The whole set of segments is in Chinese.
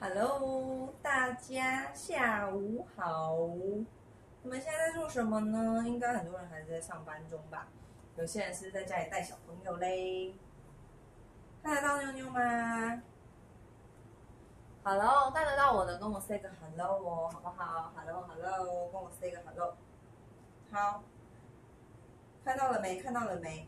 Hello，大家下午好。你们现在在做什么呢？应该很多人还是在上班中吧？有些人是在家里带小朋友嘞。看得到妞妞吗？Hello，看得到我的，跟我 say 个 hello 哦，好不好？Hello，跟我 say 个 hello。好，看到了没？看到了没？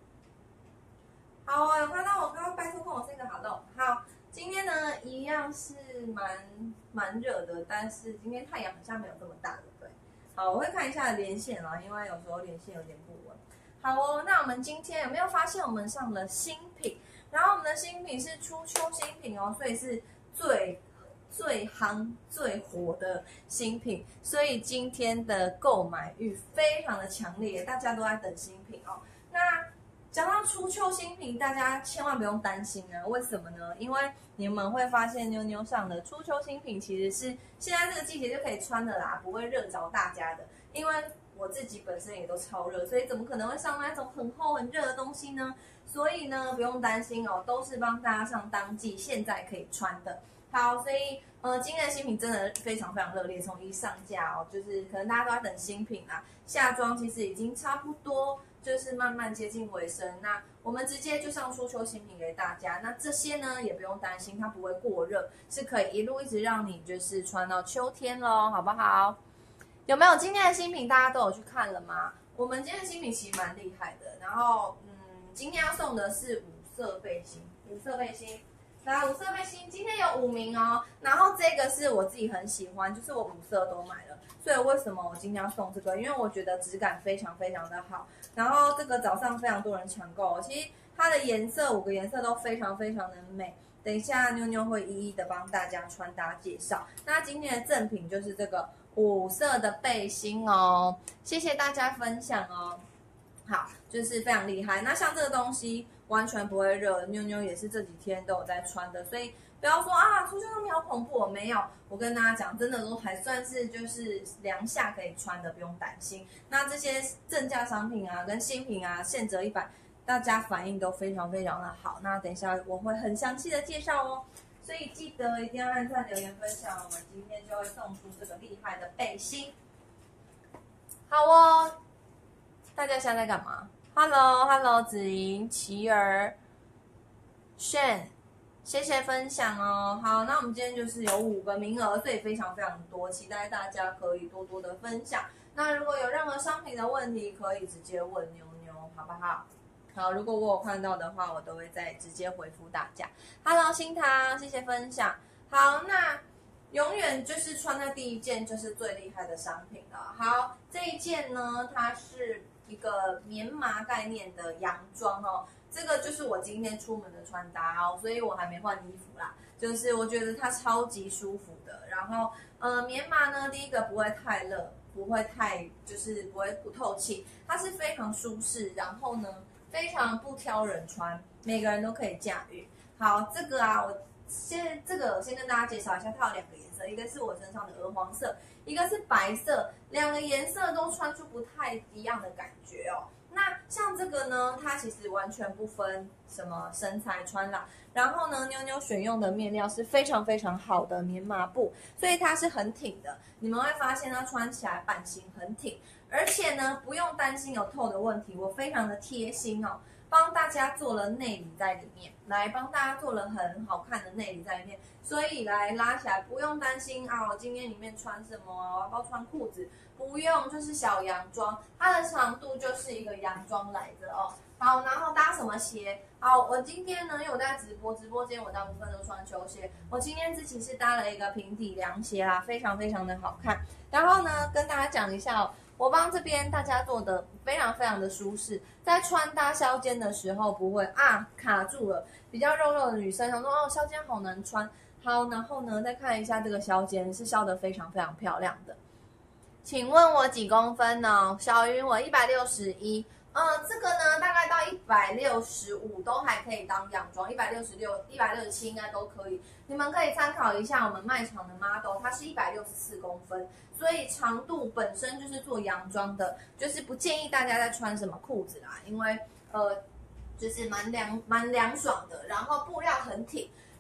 好啊，有看到我，刚刚拜托跟我 say 个 hello。好。今天呢，一样是蛮热的，但是今天太阳好像没有这么大，对不对？好，我会看一下连线啦，因为有时候连线有点不稳。好哦，那我们今天有没有发现我们上了新品？然后我们的新品是初秋新品哦，所以是最夯、最火的新品，所以今天的购买欲非常的强烈，大家都在等新品哦。那讲到初秋新品，大家千万不用担心啊！为什么呢？因为你们会发现妞妞上的初秋新品其实是现在这个季节就可以穿的啦，不会热着大家的。因为我自己本身也都超热，所以怎么可能会上那种很厚很热的东西呢？所以呢，不用担心哦，都是帮大家上当季现在可以穿的。好，所以今天的新品真的非常非常热烈，从一上架哦，就是可能大家都在等新品啊，夏装其实已经差不多。就是慢慢接近尾声，那我们直接就上初秋新品给大家。那这些呢也不用担心，它不会过热，是可以一直让你就是穿到秋天咯，好不好？有没有今天的新品大家都有去看了吗？我们今天的新品其实蛮厉害的，然后今天要送的是五色背心，来五色背心，今天有5名哦。然后这个是我自己很喜欢，就是我5色都买了，所以为什么我今天要送这个？因为我觉得质感非常非常的好。然后这个早上非常多人抢购哦，其实它的颜色5个颜色都非常非常的美。等一下妞妞会一一的帮大家穿搭介绍。那今天的赠品就是这个5色的背心哦，谢谢大家分享哦。好，就是非常厉害。那像这个东西完全不会热，妞妞也是这几天都有在穿的，所以不要说啊，出去外面好恐怖，没有。我跟大家讲，真的都还算是就是凉夏可以穿的，不用担心。那这些正价商品啊，跟新品啊，现折100，大家反应都非常非常的好。那等一下我会很详细的介绍哦，所以记得一定要按赞、留言、分享，我们今天就会送出这个厉害的背心。好哦。大家现在在干嘛 ？Hello， 子莹、琪儿、炫，谢谢分享哦。好，那我们今天就是有5个名额，所以非常非常多，期待大家可以多多的分享。那如果有任何商品的问题，可以直接问妞妞，好不好？好，如果我有看到的话，我都会再直接回复大家。Hello， 新堂，谢谢分享。好，那永远就是穿在第一件就是最厉害的商品了。好，这一件呢，它是一个棉麻概念的洋装哦，这个就是我今天出门的穿搭哦，所以我还没换衣服啦。就是我觉得它超级舒服的，然后棉麻呢，第一个不会太热，不会太就是不会不透气，它是非常舒适，然后呢非常不挑人穿，每个人都可以驾驭。好，这个啊，我先跟大家介绍一下，它有2个颜色，一个是我身上的鹅黄色，一个是白色，2个颜色都穿出不太一样的感觉哦。那像这个呢，它其实完全不分什么身材穿啦。然后呢，妞妞选用的面料是非常非常好的棉麻布，所以它是很挺的。你们会发现它穿起来版型很挺，而且呢，不用担心有透的问题，我非常的贴心哦。帮大家做了内里在里面，来帮大家做了很好看的内里在里面，所以来拉起来不用担心啊，我今天里面穿什么啊？我要不要穿裤子？不用，就是小洋装，它的长度就是一个洋装来的哦。好，然后搭什么鞋？好，我今天呢，因为我在直播间我大部分都穿球鞋，我今天自己是搭了一个平底凉鞋啦，非常非常的好看。然后呢，跟大家讲一下哦。我帮这边大家做的非常非常的舒适，在穿搭削肩的时候不会卡住了。比较肉肉的女生想说哦削肩好难穿，好，然后呢再看一下这个削肩是削得非常非常漂亮的。请问我几公分呢？小云我161，这个呢大概到165都还可以当洋装，166、167应该都可以。你们可以参考一下我们卖场的 model， 它是164公分。所以长度本身就是做洋装的，就是不建议大家再穿什么裤子啦，因为就是蛮凉爽的，然后布料很挺。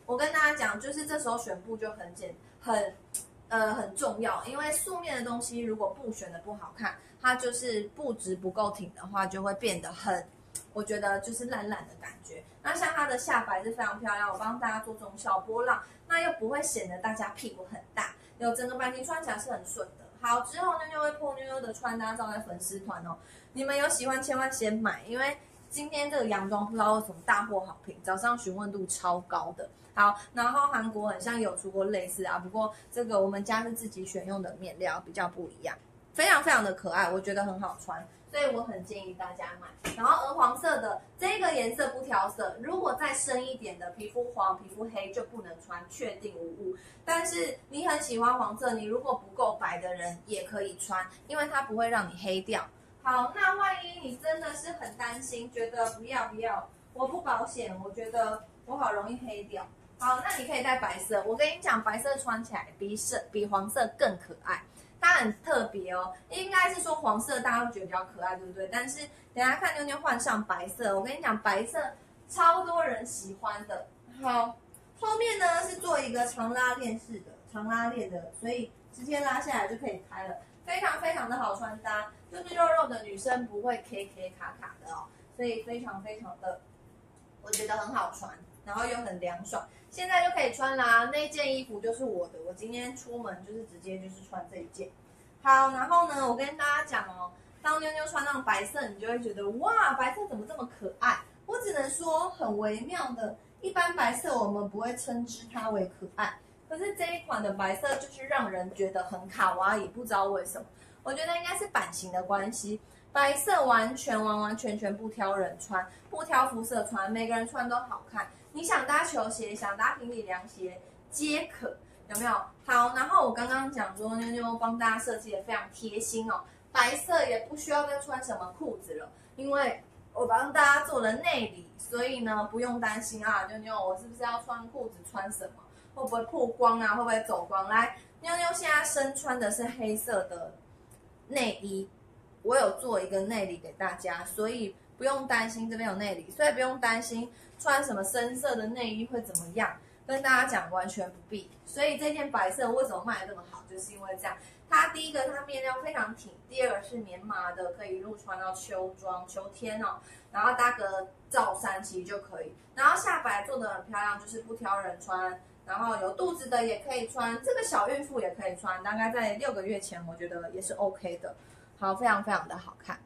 我跟大家讲，就是这时候选布就很重要，因为素面的东西如果布选的不好看，它就是布质不够挺的话，就会变得我觉得就是烂烂的感觉。那像它的下摆是非常漂亮，我帮大家做这种小波浪，那又不会显得大家屁股很大，有整个版型穿起来是很顺的。好，之后妞妞会破妞妞的穿搭照在粉丝团哦，你们有喜欢千万先买，因为今天这个洋装不知道为什么大获好评，早上询问度超高的。好，然后韩国很像有出过类似啊，不过这个我们家是自己选用的面料，比较不一样，非常非常的可爱，我觉得很好穿，所以我很建议大家买。然后鹅黄色的这个颜色不挑色，如果再深一点的皮肤黄、皮肤黑就不能穿，确定无误。但是你很喜欢黄色，你如果不够白的人也可以穿，因为它不会让你黑掉。好，那万一你真的是很担心，觉得不要，我不保险，我觉得我好容易黑掉。好，那你可以带白色。我跟你讲，白色穿起来比黄色更可爱，它很特别哦。应该是说黄色大家会觉得比较可爱，对不对？但是等一下看妞妞换上白色，我跟你讲，白色超多人喜欢的。好，后面呢是做一个长拉链式的，长拉链的，所以直接拉下来就可以开了，非常非常的好穿搭，就是肉肉的女生不会 K 卡卡的哦，所以非常非常的，我觉得很好穿，然后又很凉爽。现在就可以穿啦，那件衣服就是我的，我今天出门就是直接就是穿这一件。好，然后呢，我跟大家讲哦，当妞妞穿上白色，你就会觉得哇，白色怎么这么可爱？我只能说很微妙的，一般白色我们不会称之它为可爱，可是这一款的白色就是让人觉得很卡哇伊，不知道为什么，我觉得应该是版型的关系。白色完全不挑人穿，不挑肤色穿，每个人穿都好看。你想搭球鞋，想搭平底凉鞋皆可，有没有？好，然后我刚刚讲说妞妞帮大家设计的非常贴心哦，白色也不需要再穿什么裤子了，因为我帮大家做了内里，所以呢不用担心啊，妞妞我是不是要穿裤子穿什么？会不会曝光啊？会不会走光？来，妞妞现在身穿的是黑色的内衣，我有做一个内里给大家，所以不用担心这边有内里，所以不用担心穿什么深色的内衣会怎么样，跟大家讲完全不必。所以这件白色为什么卖得这么好，就是因为这样。它第一个它面料非常挺，第二个是棉麻的，可以一路穿到秋装、秋天哦，然后搭个罩衫其实就可以。然后下摆做得很漂亮，就是不挑人穿，然后有肚子的也可以穿，这个小孕妇也可以穿，大概在6个月前我觉得也是 OK 的。好，非常非常的好看。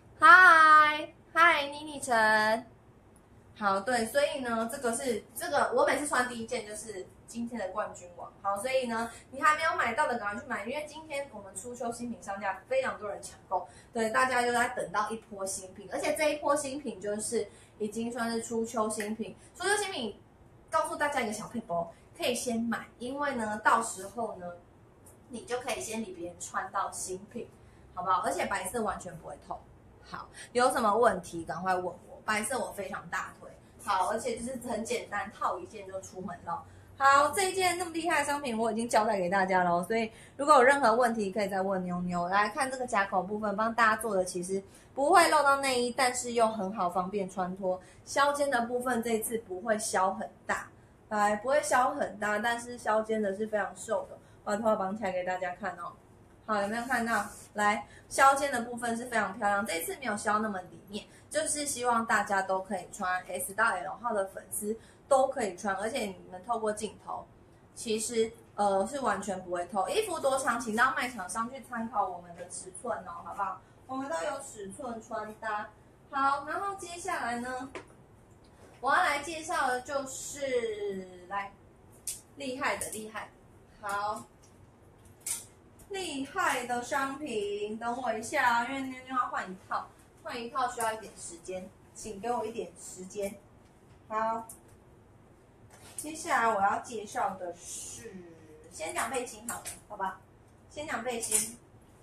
嗨，妮妮晨。好，对，所以呢，这个我每次穿第一件就是今天的冠军王。好，所以呢，你还没有买到的赶快去买，因为今天我们初秋新品上架，非常多人抢购，对，大家就在等到一波新品，而且这一波新品就是已经算是初秋新品。初秋新品告诉大家一个小撇步，可以先买，因为呢，到时候呢，你就可以先比别人穿到新品，好不好？而且白色完全不会透。好，有什么问题赶快问我。白色我非常大推，好，而且就是很简单，套一件就出门了。好，这一件那么厉害的商品我已经交代给大家了，所以如果有任何问题可以再问妞妞。来看这个夹口部分，帮大家做的其实不会漏到内衣，但是又很好方便穿脱。削肩的部分这一次不会削很大，来不会削很大，但是削肩的是非常瘦的，把头发绑起来给大家看哦。好，有没有看到？来，削肩的部分是非常漂亮，这次没有削那么里面，就是希望大家都可以穿 S 到 L 号的粉丝都可以穿，而且你们透过镜头，其实是完全不会透。衣服多长，请到卖场上去参考我们的尺寸哦，好不好？我们都有尺寸穿搭。好，然后接下来呢，我要来介绍的就是厉害的，好。厉害的商品，等我一下，因为妞妞要换一套需要一点时间，请给我一点时间。好，接下来我要介绍的是，先讲背心好了，好吧？先讲背心。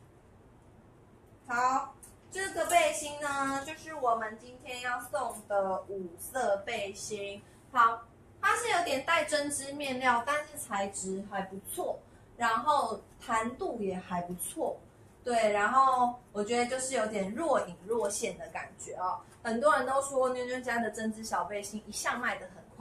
好，这个背心呢，就是我们今天要送的5色背心。好，它是有点带针织面料，但是材质还不错。然后弹度也还不错，对，然后我觉得就是有点若隐若现的感觉哦。很多人都说妞妞家的针织小背心一向卖得很快，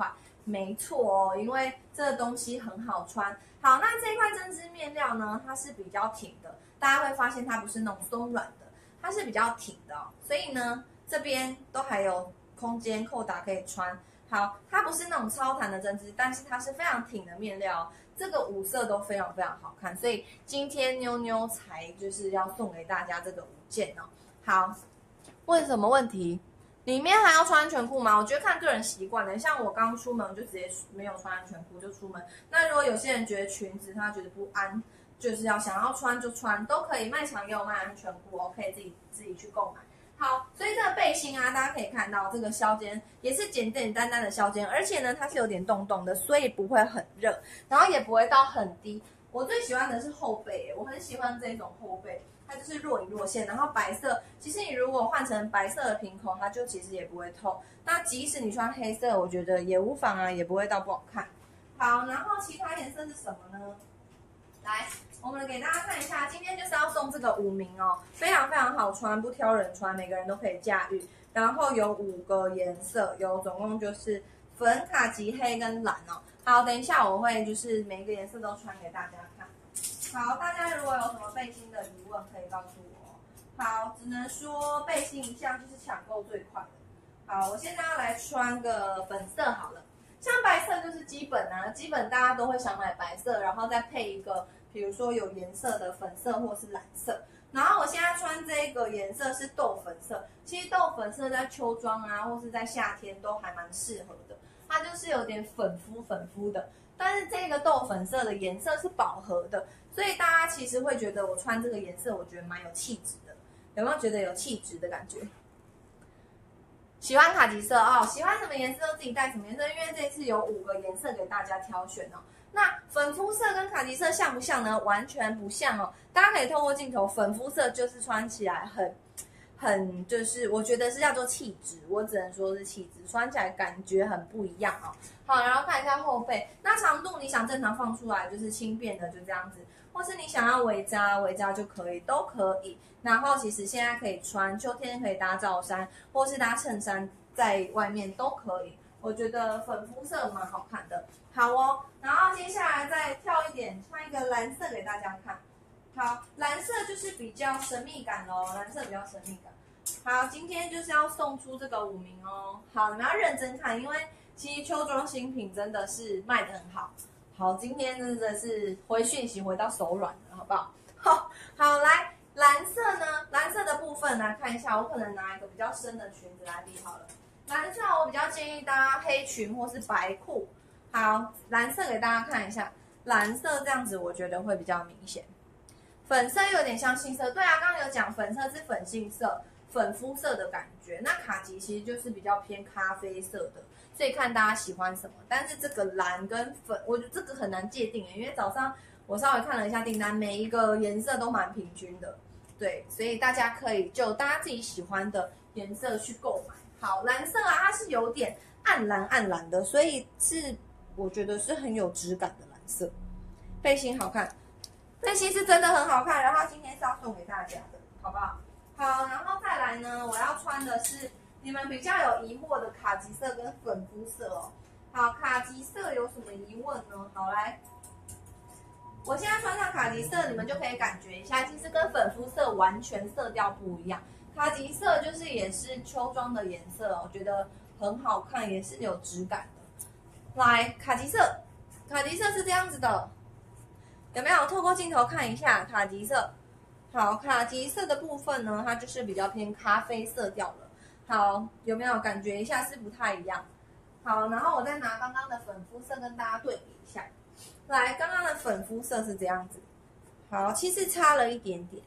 没错哦，因为这个东西很好穿。好，那这一块针织面料呢，它是比较挺的，大家会发现它不是那种松软的，它是比较挺的哦。所以呢，这边都还有空间扣打可以穿。好，它不是那种超弹的针织，但是它是非常挺的面料哦。这个五色都非常非常好看，所以今天妞妞才就是要送给大家这个5件哦。好，问什么问题？里面还要穿安全裤吗？我觉得看个人习惯的，像我刚出门我就直接没有穿安全裤就出门。那如果有些人觉得裙子他觉得不安，就是想要穿就穿都可以，卖场也有卖安全裤哦，可以自己去购买。好，所以这个背心啊，大家可以看到这个削肩也是简简单单的削肩，而且呢它是有点洞洞的，所以不会很热，然后也不会到很低。我最喜欢的是后背，我很喜欢这种后背，它就是若隐若现，然后白色，其实你如果换成白色的平口，它就其实也不会透。那即使你穿黑色，我觉得也无妨啊，也不会到不好看。好，然后其他颜色是什么呢？来，我们给大家看一下，今天就是要送这个5名哦，非常非常好穿，不挑人穿，每个人都可以驾驭。然后有5个颜色，总共就是粉、卡其、黑跟蓝哦。好，等一下我会就是每一个颜色都穿给大家看。好，大家如果有什么背心的疑问，可以告诉我。好，只能说背心一向就是抢购最快的。好，我现在要来穿个粉色好了。像白色就是基本啊，基本大家都会想买白色，然后再配一个，比如说有颜色的粉色或是蓝色。然后我现在穿这个颜色是豆粉色，其实豆粉色在秋装啊，或是在夏天都还蛮适合的。它就是有点粉肤的，但是这个豆粉色的颜色是饱和的，所以大家其实会觉得我穿这个颜色，我觉得蛮有气质的。有没有觉得有气质的感觉？喜欢卡其色哦，喜欢什么颜色就自己带什么颜色，因为这次有5个颜色给大家挑选哦。那粉肤色跟卡其色像不像呢？完全不像哦。大家可以透过镜头，粉肤色就是穿起来很就是我觉得是叫做气质，我只能说是气质，穿起来感觉很不一样哦。好，然后看一下后背，那长度你想正常放出来就是轻便的，就这样子，或是你想要围扎就可以，都可以。然后其实现在可以穿，秋天可以搭罩衫，或是搭衬衫在外面都可以。我觉得粉肤色蛮好看的。好哦，然后接下来再跳一点，穿一个蓝色给大家看。好，蓝色就是比较神秘感咯，蓝色比较神秘感。好，今天就是要送出这个5名哦。好，你们要认真看，因为其实秋装新品真的是卖得很好。好，今天真的是回讯息回到手软了，好不好？好，来蓝色呢？蓝色的部分来看一下，我可能拿一个比较深的裙子来比好了。蓝色我比较建议搭黑裙或是白裤。好，蓝色给大家看一下，蓝色这样子我觉得会比较明显。粉色有点像杏色，对啊，刚刚有讲粉色是粉杏色、粉肤色的感觉。那卡其其实就是比较偏咖啡色的，所以看大家喜欢什么。但是这个蓝跟粉，我觉得这个很难界定因为早上我稍微看了一下订单，每一个颜色都蛮平均的，对，所以大家可以就大家自己喜欢的颜色去购买。好，蓝色啊，它是有点暗蓝的，所以是我觉得是很有质感的蓝色。背心好看。背心是真的很好看，然后今天是要送给大家的，好不好？好，然后再来呢，我要穿的是你们比较有疑惑的卡其色跟粉肤色哦。好，卡其色有什么疑问呢？好，来，我现在穿上卡其色，你们就可以感觉一下，其实跟粉肤色完全色调不一样。卡其色就是也是秋装的颜色哦，我觉得很好看，也是有质感的。来，卡其色是这样子的。有没有透过镜头看一下卡其色？好，卡其色的部分呢，它就是比较偏咖啡色调了。好，有没有感觉一下是不太一样？好，然后我再拿刚刚的粉肤色跟大家对比一下。来，刚刚的粉肤色是这样子。好，其实差了一点点。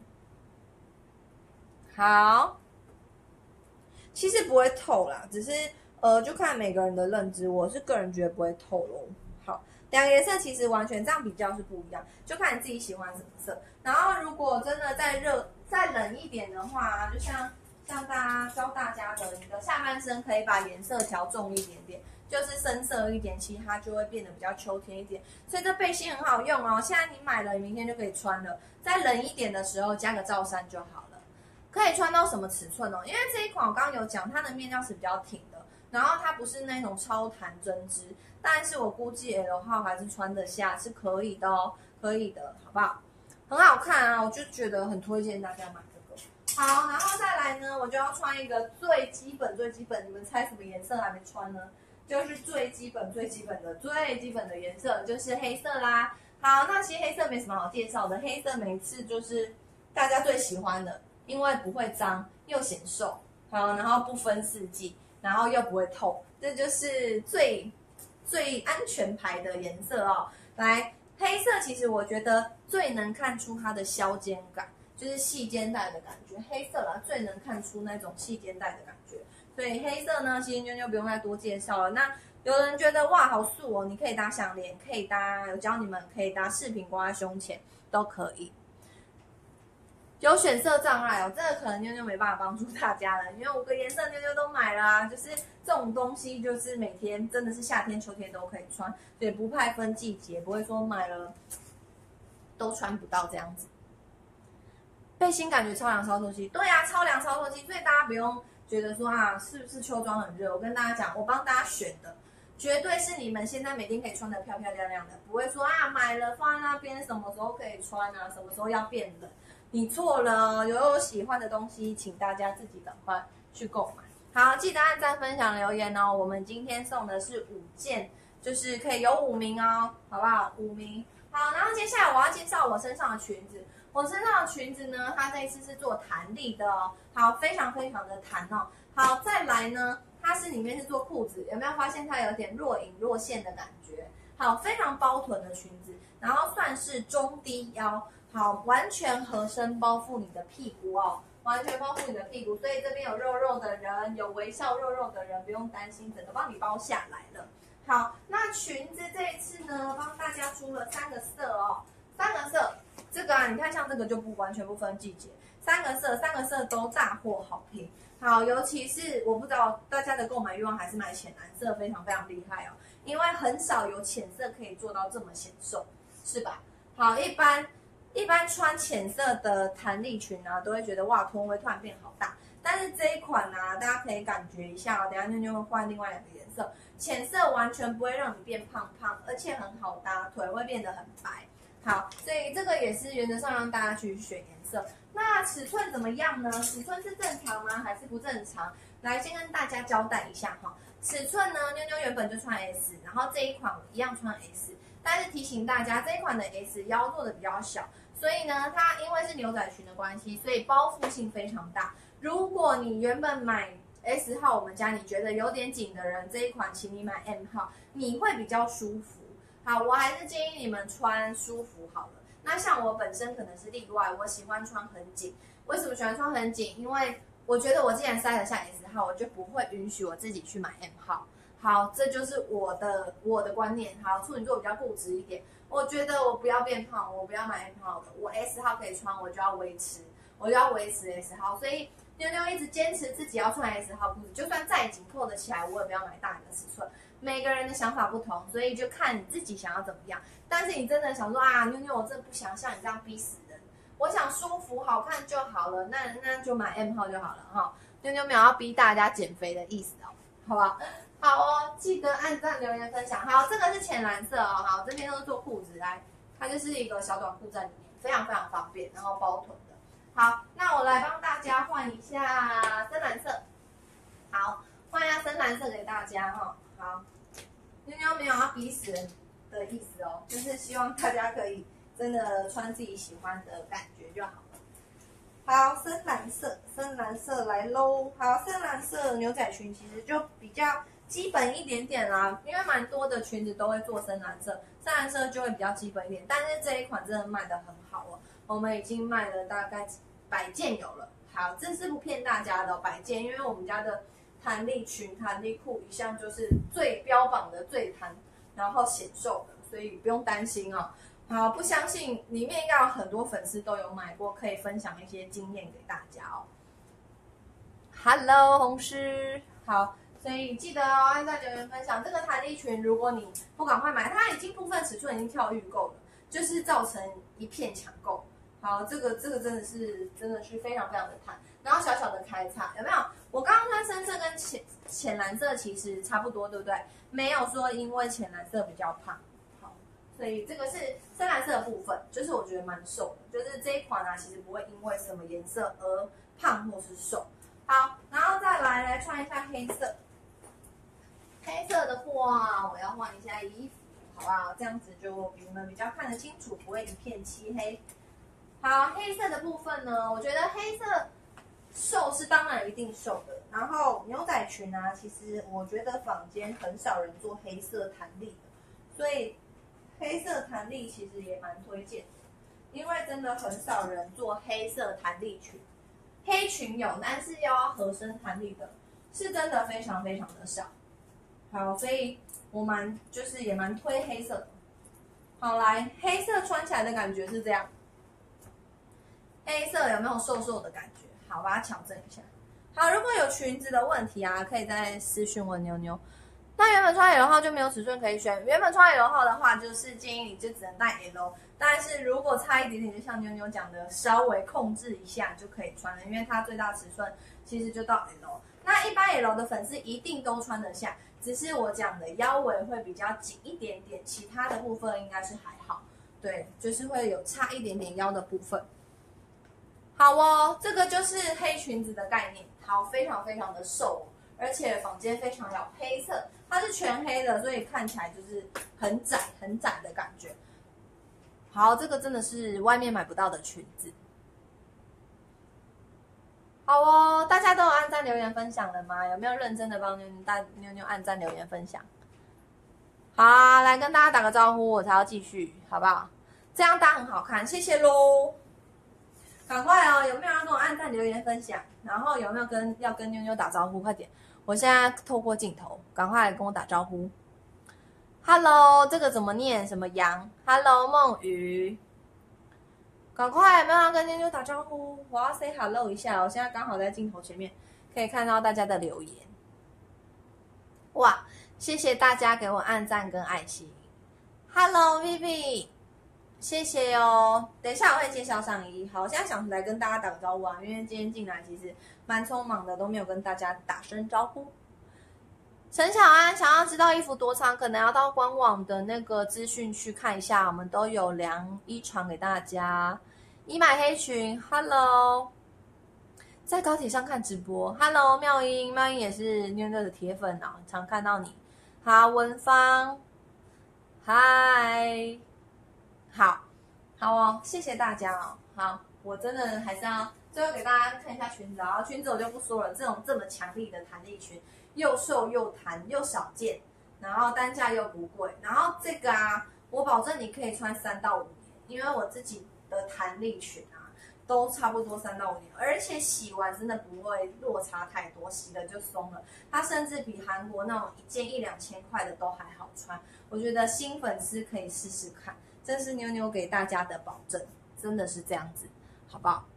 好，其实不会透啦，只是就看每个人的认知。我是个人觉得不会透咯。好。2个颜色其实完全这样比较是不一样，就看你自己喜欢什么色。然后如果真的再冷一点的话，就像教大家的，你的下半身可以把颜色调重一点点，就是深色一点，其实它就会变得比较秋天一点。所以这背心很好用哦，现在你买了，你明天就可以穿了。再冷一点的时候加个罩衫就好了。可以穿到什么尺寸哦？因为这一款我刚刚有讲，它的面料是比较挺的。 然后它不是那种超弹针织，但是我估计 L 号还是穿得下，是可以的哦，可以的，好不好？很好看啊，我就觉得很推荐大家买这个。好，然后再来呢，我就要穿一个最基本，你们猜什么颜色还没穿呢？就是最基本的颜色就是黑色啦。好，那其实黑色没什么好介绍的，黑色每次就是大家最喜欢的，因为不会脏又显瘦，好，然后不分四季，然后又不会透，这就是最安全牌的颜色哦。来，黑色其实我觉得最能看出它的削肩感，就是细肩带的感觉，黑色啦最能看出那种细肩带的感觉。所以黑色呢，其实妞妞不用再多介绍了。那有人觉得哇好素哦，你可以搭项链，可以搭，有教你们可以搭饰品挂在胸前都可以。有选色障碍哦，这个可能妞妞没办法帮助大家了，因为5个颜色妞妞都买了啊。就是这种东西，就是每天真的是夏天、秋天都可以穿，所以不派分季节，不会说买了都穿不到这样子。背心感觉超凉超透气，对啊，超凉超透气，所以大家不用觉得说啊，是不是秋装很热？我跟大家讲，我帮大家选的，绝对是你们现在每天可以穿的漂漂亮亮的，不会说啊买了放在那边，什么时候可以穿啊，什么时候要变冷。你错了，有喜欢的东西，请大家自己赶快去购买。好，记得按赞、分享、留言哦。我们今天送的是5件，就是可以有5名哦，好不好？5名。好，然后接下来我要介绍我身上的裙子。我身上的裙子呢，它这一次是做弹力的哦，好，非常的弹哦。好，再来呢，它是里面是做裤子，有没有发现它有点若隐若现的感觉？好，非常包臀的裙子，然后算是中低腰。好，完全合身包覆你的屁股哦，完全包覆你的屁股，所以这边有肉肉的人，有微笑肉肉的人，不用担心，整个帮你包下来了。好，那裙子这一次呢，帮大家出了3个色哦，3个色，这个啊，你看像这个就完全不分季节，3个色都大获好评。好，尤其是我不知道大家的购买欲望还是买浅蓝色，非常厉害哦，因为很少有浅色可以做到这么显瘦，是吧？好，一般穿浅色的弹力裙啊，都会觉得哇，臀围突然变好大。但是这一款啊，大家可以感觉一下哦，等一下妞妞会换另外2个颜色，浅色完全不会让你变胖，而且很好搭，腿会变得很白。好，所以这个也是原则上让大家去选颜色。那尺寸怎么样呢？尺寸是正常吗？还是不正常？来，先跟大家交代一下哈。尺寸呢，妞妞原本就穿 S， 然后这一款一样穿 S， 但是提醒大家，这一款的 S 腰做的比较小。所以呢，它因为是牛仔裙的关系，所以包覆性非常大。如果你原本买 S 号，我们家你觉得有点紧的人，这一款请你买 M 号，你会比较舒服。好，我还是建议你们穿舒服好了。那像我本身可能是例外，我喜欢穿很紧。为什么喜欢穿很紧？因为我觉得我既然塞得下 S 号，我就不会允许我自己去买 M 号。好，这就是我的观念。好，处女座比较固执一点。我觉得我不要变胖，我不要买 M 号的，我 S 号可以穿，我就要维持 S 号，所以妞妞一直坚持自己要穿 S 号裤子，就算再紧扣得起来，我也不要买大一个尺寸。每个人的想法不同，所以就看你自己想要怎么样。但是你真的想说啊，妞妞我真的不想像你这样逼死人，我想舒服好看就好了，那就买 M 号就好了哈。妞妞没有要逼大家减肥的意思哦，好不好？好哦，记得按赞、留言、分享。好，这个是浅蓝色哦。好，这边都是做裤子，来，它就是一个小短裤在里面，非常方便，然后包臀的。好，那我来帮大家换一下深蓝色。好，换一下深蓝色给大家哈。好，妞妞没有要逼死人的意思哦，就是希望大家可以真的穿自己喜欢的感觉就好了。好，深蓝色来喽。好，深蓝色牛仔裙其实就比较基本一点点啦，因为蛮多的裙子都会做深蓝色，深蓝色就会比较基本一点。但是这一款真的卖得很好哦，我们已经卖了大概100件有了。好，这是不骗大家的100件，因为我们家的弹力裙、弹力裤一向就是最标榜的最弹，然后显瘦的，所以不用担心哦。好，不相信里面应该有很多粉丝都有买过，可以分享一些经验给大家哦。Hello， 红师，好。所以记得哦，按赞、留言、分享。这个弹力裙，如果你不赶快买，它已经部分尺寸已经跳预购了，就是造成一片抢购。好，这个真的是非常的弹，然后小小的开叉，有没有？我刚刚穿深色浅蓝色其实差不多，对不对？没有说因为浅蓝色比较胖，好，所以这个是深蓝色的部分，就是我觉得蛮瘦的，就是这一款啊，其实不会因为什么颜色而胖或是瘦。好，然后再来穿一下黑色。黑色的话，我要换一下衣服，好不好？这样子就你们比较看得清楚，不会一片漆黑。好，黑色的部分呢，我觉得黑色瘦是当然一定瘦的。然后牛仔裙啊，其实我觉得坊间很少人做黑色弹力的，所以黑色弹力其实也蛮推荐的，因为真的很少人做黑色弹力裙。黑裙有，但是要合身弹力的，是真的非常非常的少。好，所以我也蛮推黑色的。好，来，黑色穿起来的感觉是这样。黑色有没有瘦瘦的感觉？好，把它矫正一下。好，如果有裙子的问题啊，可以再私讯我妞妞。那原本穿 L 号就没有尺寸可以选，原本穿 L 号的话，就是建议你就只能带 L。但是如果差一点点，就像妞妞讲的，稍微控制一下就可以穿了，因为它最大尺寸其实就到 L。那一般 L 的粉丝一定都穿得下，只是我讲的腰围会比较紧一点点，其他的部分应该是还好。对，就是会有差一点点腰的部分。好哦，这个就是黑裙子的概念。好，非常非常的瘦，而且坊间非常有黑色，它是全黑的，所以看起来就是很窄很窄的感觉。好，这个真的是外面买不到的裙子。好哦，大家都有按赞留言分享了吗？有没有认真的帮妞妞按赞留言分享？好啊，来跟大家打个招呼，我才要继续，好不好？这样搭很好看，谢谢喽！赶快哦，有没有人跟我按赞留言分享？然后有没有要跟妞妞打招呼？快点！我现在透过镜头，赶快来跟我打招呼。Hello， 这个怎么念？什么羊 ？Hello， 梦雨。赶快，有没有人跟妞妞打招呼？我要 say hello 一下，我现在刚好在镜头前面，可以看到大家的留言。哇，谢谢大家给我按赞跟爱心。Hello Vivi， 谢谢哦。等一下我会介绍上衣。好，我现在想来跟大家打个招呼啊，因为今天进来其实蛮匆忙的，都没有跟大家打声招呼。陈小安想要知道衣服多长，可能要到官网的那个资讯去看一下，我们都有量衣长给大家。伊买黑裙 ，Hello， 在高铁上看直播 ，Hello， 妙英，妙英也是妞妞的铁粉啊，常看到你。好，文芳，嗨，好哦，谢谢大家哦。好，我真的还是要最后给大家看一下裙子，然后裙子我就不说了，这么强力的弹力裙。又瘦又弹又少见，然后单价又不贵，然后这个啊，我保证你可以穿3到5年，因为我自己的弹力裙啊，都差不多3到5年，而且洗完真的不会落差太多，洗了就松了，它甚至比韩国那种1件1、2千块的都还好穿，我觉得新粉丝可以试试看，这是妞妞给大家的保证，真的是这样子，好不好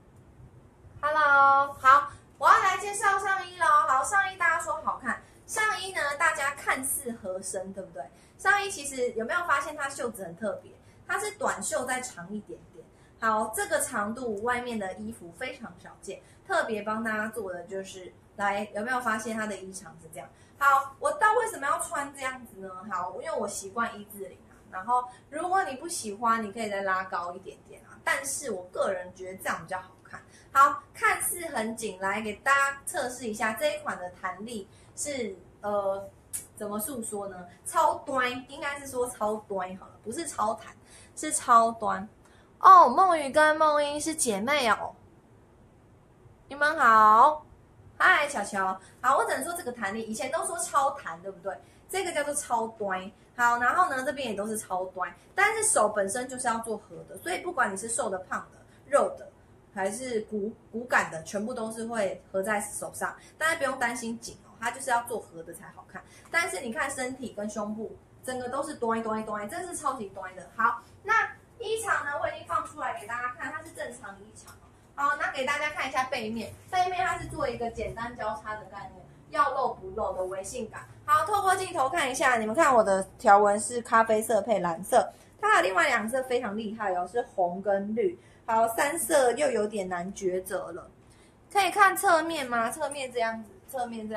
？Hello， 好。我要来介绍上衣咯。好，上衣大家说好看，上衣呢大家看似合身，对不对？上衣其实有没有发现它袖子很特别？它是短袖再长一点点。好，这个长度外面的衣服非常少见，特别帮大家做的就是来，有没有发现它的衣长是这样？好，我为什么要穿这样子呢？好，因为我习惯1字领啊。然后如果你不喜欢，你可以再拉高一点点啊。但是我个人觉得这样比较好看。好，看似很紧，来给大家测试一下这一款的弹力是怎么诉说呢？超端，应该是说超端好了，不是超弹，是超端。哦，梦雨跟梦英是姐妹哦，你们好，嗨，巧巧，好，我只能说这个弹力，以前都说超弹，对不对？这个叫做超端。好，然后呢，这边也都是超端，但是手本身就是要做合的，所以不管你是瘦的、胖的、肉的。还是骨感的，全部都是会合在手上，大家不用担心紧哦，它就是要做合的才好看。但是你看身体跟胸部，整个都是端，真是超级端的。好，那衣长呢，我已经放出来给大家看，它是正常衣长哦。好，那给大家看一下背面，背面它是做一个简单交叉的概念，要露不露的微性感。好，透过镜头看一下，你们看我的条纹是咖啡色配蓝色，它还有另外2色非常厉害哦，是红跟绿。好，3色又有点难抉择了。可以看侧面吗？侧面这样子，侧面这样子。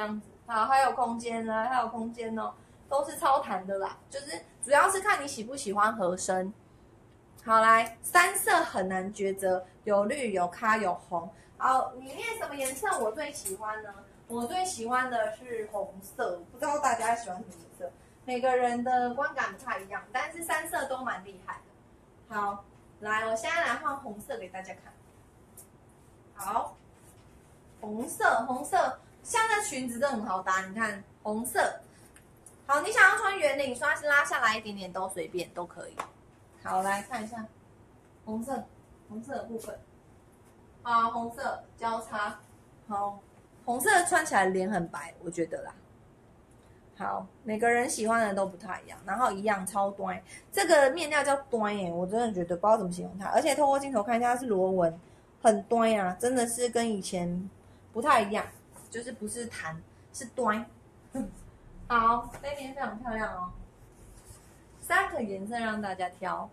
好，还有空间呢，还有空间哦，都是超弹的啦，就是主要是看你喜不喜欢合身。好，来三色很难抉择，有绿有咖有红。好，里面什么颜色我最喜欢呢？我最喜欢的是红色，不知道大家喜欢什么颜色？每个人的观感不太一样，但是三色都蛮厉害的。好，来，我现在来换红色给大家看。好，红色，像这裙子都很好搭，你看红色。好，你想要穿圆领，刷是拉下来一点点都随便都可以。好，来看一下红色的部分。好，红色交叉。好，红色穿起来脸很白，我觉得啦。好，每个人喜欢的都不太一样，然后一样超端，这个面料叫端耶，我真的觉得不知道怎么形容它，而且透过镜头看一下它是螺纹，很端呀，真的是跟以前不太一样，就是不是弹，是端。好，这边非常漂亮哦，3个颜色让大家挑。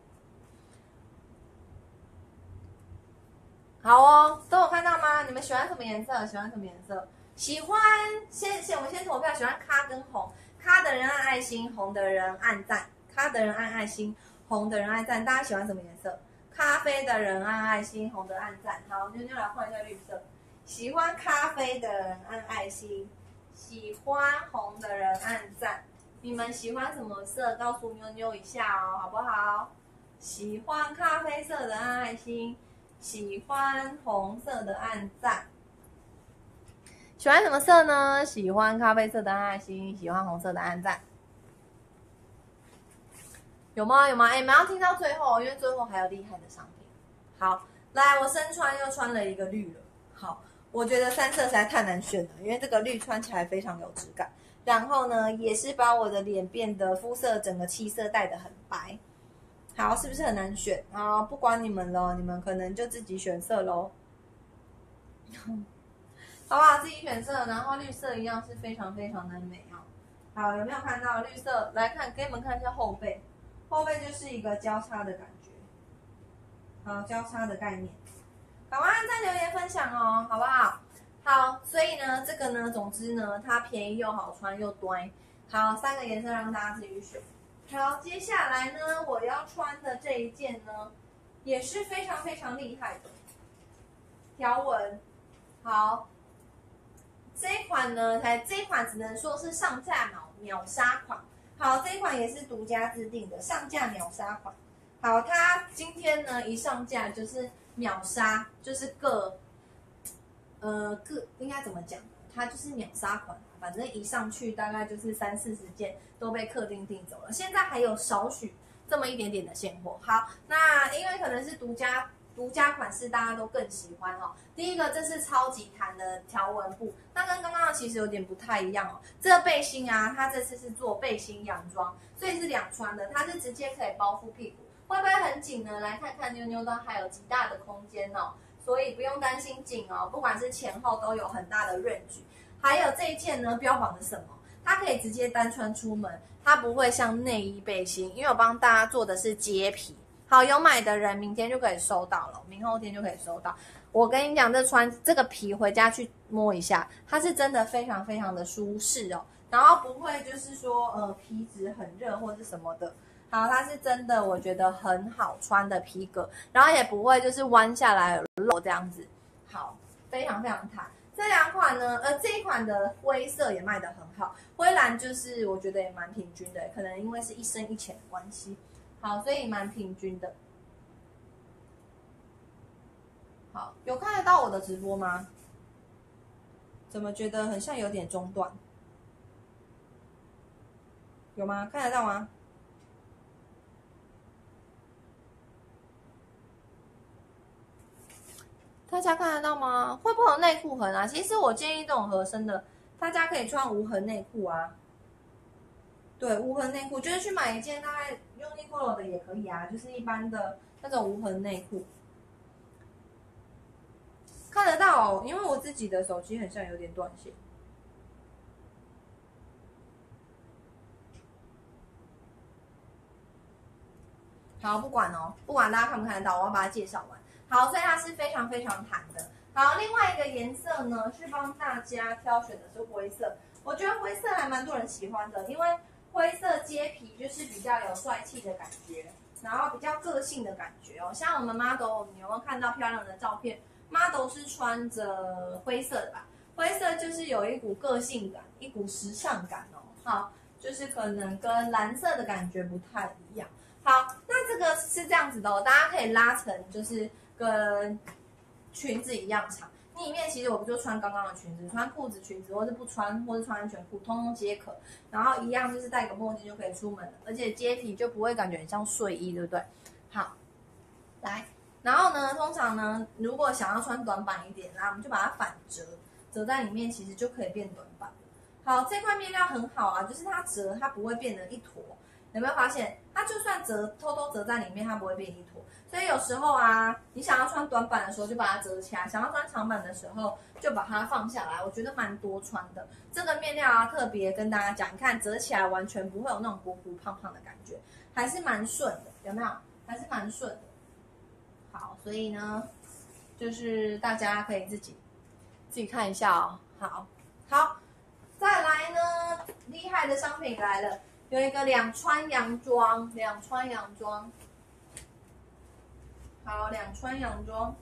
好哦，都有看到吗？你们喜欢什么颜色？喜欢什么颜色？喜欢我们先投票，喜欢咖跟红，咖的人按爱心，红的人按赞，咖的人按爱心，红的人按赞。大家喜欢什么颜色？咖啡的人按爱心，红的按赞。好，妞妞来换一下绿色。喜欢咖啡的人按爱心，喜欢红的人按赞。你们喜欢什么色？告诉妞妞一下哦，好不好？喜欢咖啡色的按爱心，喜欢红色的按赞。喜欢什么色呢？喜欢咖啡色的按爱心，喜欢红色的按赞。有吗？有吗？哎，你们要听到最后，因为最后还有厉害的商品。好，来，我身穿又穿了一个绿了。好，我觉得三色实在太难选了，因为这个绿穿起来非常有质感，然后呢，也是把我的脸变得肤色整个气色带得很白。好，是不是很难选啊？不管你们了，你们可能就自己选色咯。好不好？自己选色，然后绿色一样是非常非常的美哦。好，有没有看到绿色？来看，给你们看一下后背，后背就是一个交叉的感觉。好，交叉的概念。赶快按赞、留言、分享哦，好不好？好，所以呢，这个呢，总之呢，它便宜又好穿又端。好，3个颜色让大家自己选。好，接下来呢，我要穿的这一件呢，也是非常非常厉害的条纹。好。这一款呢，这一款只能说是上架秒杀款。好，这一款也是独家制定的上架秒杀款。好，它今天呢一上架就是秒杀，就是各应该怎么讲？它就是秒杀款，反正一上去大概就是30-40件都被客订订走了。现在还有少许这么一点点的现货。好，那因为可能是独家款式，大家都更喜欢哦。第一个，这是超级弹的条纹布，那跟刚刚的其实有点不太一样哦。这个背心啊，它这次是做背心洋装，所以是两穿的，它是直接可以包覆屁股，会不会很紧呢？来看看妞妞都还有极大的空间哦，所以不用担心紧哦，不管是前后都有很大的 range。还有这一件呢，标榜的什么？它可以直接单穿出门，它不会像内衣背心，因为我帮大家做的是接皮。好，有买的人明天就可以收到了，明后天就可以收到。我跟你讲，这个皮回家去摸一下，它是真的非常非常的舒适哦，然后不会就是说皮质很热或是什么的。好，它是真的，我觉得很好穿的皮革，然后也不会就是弯下来露这样子。好，非常非常弹。这两款呢，这一款的灰色也卖得很好，灰蓝就是我觉得也蛮平均的，可能因为是一深一浅的关系。好，所以蛮平均的。好，有看得到我的直播吗？怎么觉得很像有点中断？有吗？看得到吗？大家看得到吗？会不会有内裤痕啊？其实我建议这种合身的，大家可以穿无痕内裤啊。对，无痕内裤就是去买一件大概 Uniqlo 的也可以啊，就是一般的那种无痕内裤。看得到哦，因为我自己的手机很像有点断线。好，不管哦，不管大家看不看得到，我要把它介绍完。好，所以它是非常非常弹的。好，另外一个颜色呢是帮大家挑选的是灰色。 我觉得灰色还蛮多人喜欢的，因为灰色接皮就是比较有帅气的感觉，然后比较个性的感觉哦。像我们 model， 你有没有看到漂亮的照片 ？model 是穿着灰色的吧？灰色就是有一股个性感，一股时尚感哦。好，就是可能跟蓝色的感觉不太一样。好，那这个是这样子的哦，大家可以拉成就是跟裙子一样长。里面其实我不就穿刚刚的裙子，穿裤子、裙子，或是不穿，或是穿安全裤，通通皆可。然后一样就是戴个墨镜就可以出门了，而且接皮就不会感觉很像睡衣，对不对？好，来，然后呢，通常呢，如果想要穿短版一点，那我们就把它反折，折在里面，其实就可以变短版。好，这块面料很好啊，就是它折它不会变成一坨。有没有发现，它就算偷偷折在里面，它不会变一坨。所以有时候啊，你想要穿短版的时候就把它折起来，想要穿长版的时候就把它放下来。我觉得蛮多穿的。这个面料啊，特别跟大家讲，你看折起来完全不会有那种鼓鼓胖胖的感觉，还是蛮顺的，有没有？还是蛮顺的。好，所以呢，就是大家可以自己看一下哦。好，再来呢，厉害的商品来了。有一个两穿洋装，好，两穿洋装，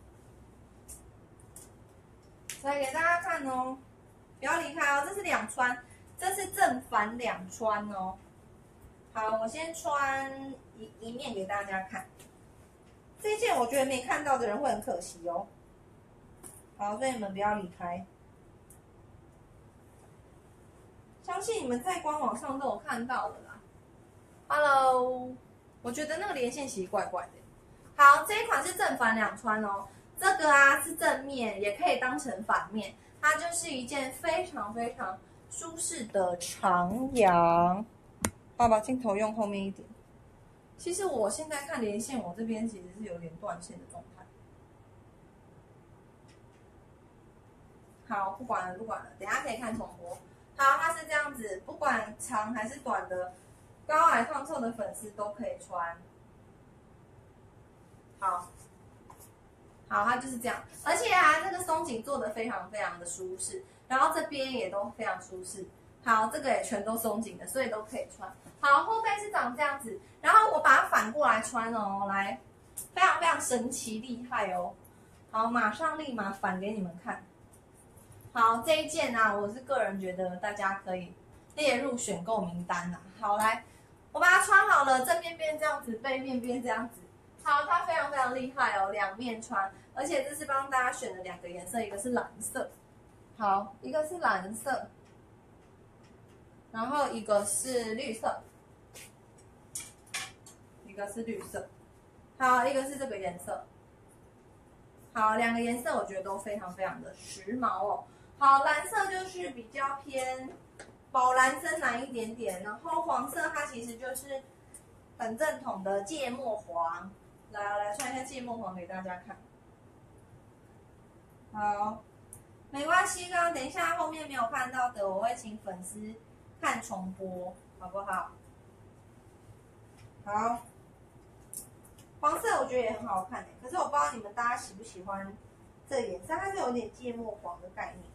来给大家看哦，不要离开哦，这是两穿，这是正反两穿哦。好，我先穿一面给大家看，这件我觉得没看到的人会很可惜哦。好，所以你们不要离开。相信你们在官网上都有看到的啦。Hello， 我觉得那个连线其实怪怪的。好，这一款是正反两穿哦。这个啊是正面，也可以当成反面。它就是一件非常非常舒适的长洋。把镜头用后面一点。其实我现在看连线，我这边其实是有点断线的状态。好，不管了，等一下可以看重播。好，它是这样子，不管长还是短的，高矮胖瘦的粉丝都可以穿。好，它就是这样，而且啊，这个松紧做的非常非常的舒适，然后这边也都非常舒适。好，这个也全都松紧的，所以都可以穿。好，后背是长这样子，然后我把它反过来穿哦，来，非常非常神奇厉害哦。好，马上立马反给你们看。好，这一件啊，我是个人觉得大家可以列入选购名单啊。好，来，我把它穿好了，正面变这样子，背面变这样子。好，它非常非常厉害哦，两面穿，而且这是帮大家选的两个颜色，一个是蓝色，好，一个是蓝色，然后一个是绿色，好，一个是这个颜色。好，两个颜色我觉得都非常非常的时髦哦。好，蓝色就是比较偏宝蓝深蓝一点点，然后黄色它其实就是很正统的芥末黄。来穿一下芥末黄给大家看。好，没关系，刚刚等一下后面没有看到的，我会请粉丝看重播，好不好？好，黄色我觉得也很好看可是我不知道你们大家喜不喜欢这个颜色，它是有点芥末黄的概念。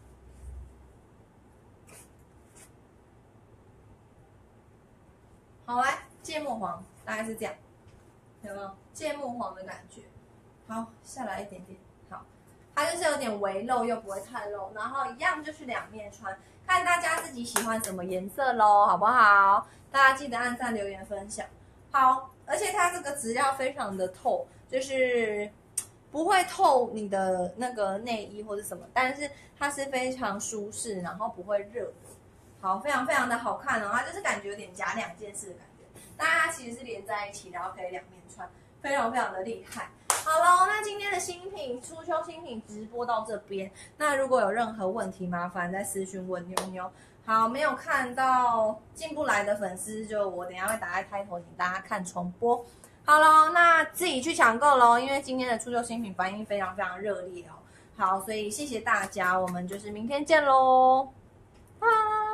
好，来芥末黄大概是这样，有没有芥末黄的感觉？好，下来一点点，好，它就是有点微露又不会太露，然后一样就是两面穿，看大家自己喜欢什么颜色咯，好不好？大家记得按赞、留言、分享。好，而且它这个质料非常的透，就是不会透你的那个内衣或者什么，但是它是非常舒适，然后不会热的。好，非常非常的好看哦，它就是感觉有点夹两件事的感觉，但它其实是连在一起，然后可以两面穿，非常非常的厉害。好咯，那今天的新品初秋新品直播到这边，那如果有任何问题，麻烦再私讯问妞妞。好，没有看到进不来的粉丝，就我等一下会打在开头，请大家看重播。好咯，那自己去抢购咯，因为今天的初秋新品反应非常非常热烈哦。好，所以谢谢大家，我们就是明天见咯，拜。